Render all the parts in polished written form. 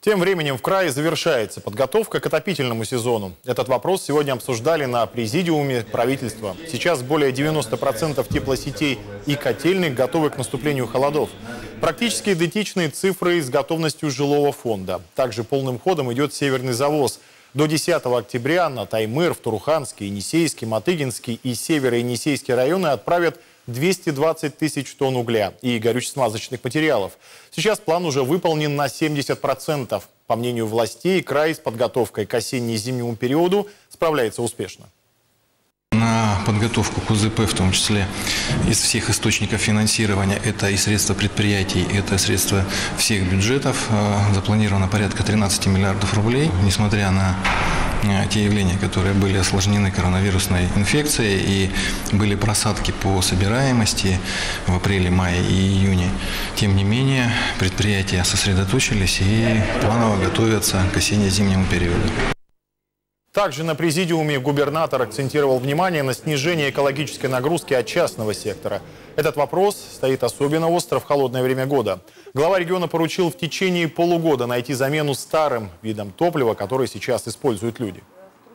Тем временем в крае завершается подготовка к отопительному сезону. Этот вопрос сегодня обсуждали на президиуме правительства. Сейчас более 90% теплосетей и котельных готовы к наступлению холодов. Практически идентичные цифры с готовностью жилого фонда. Также полным ходом идет северный завоз. До 10 октября на Таймыр, в Туруханский, Енисейский, Матыгинский и Северо-Енисейский районы отправят 220 тысяч тонн угля и горюче-смазочных материалов. Сейчас план уже выполнен на 70%. По мнению властей, край с подготовкой к осенне-зимнему периоду справляется успешно. На подготовку к УЗП, в том числе из всех источников финансирования, это и средства предприятий, это средства всех бюджетов, запланировано порядка 13 миллиардов рублей. Несмотря на те явления, которые были осложнены коронавирусной инфекцией и были просадки по собираемости в апреле, мае и июне, тем не менее предприятия сосредоточились и планово готовятся к осенне-зимнему периоду. Также на президиуме губернатор акцентировал внимание на снижении экологической нагрузки от частного сектора. Этот вопрос стоит особенно остро в холодное время года. Глава региона поручил в течение полугода найти замену старым видам топлива, которые сейчас используют люди.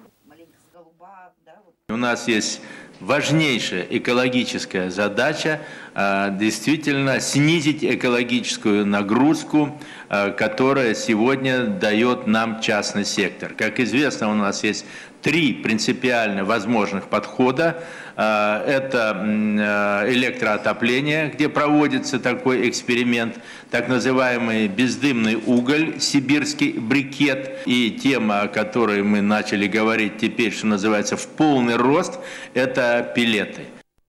У нас есть важнейшая экологическая задача действительно снизить экологическую нагрузку, которая сегодня дает нам частный сектор. Как известно, у нас есть три принципиально возможных подхода. Это электроотопление, где проводится такой эксперимент, так называемый бездымный уголь, сибирский брикет, и тема, о которой мы начали говорить теперь, что называется, в полный рост, это пеллеты.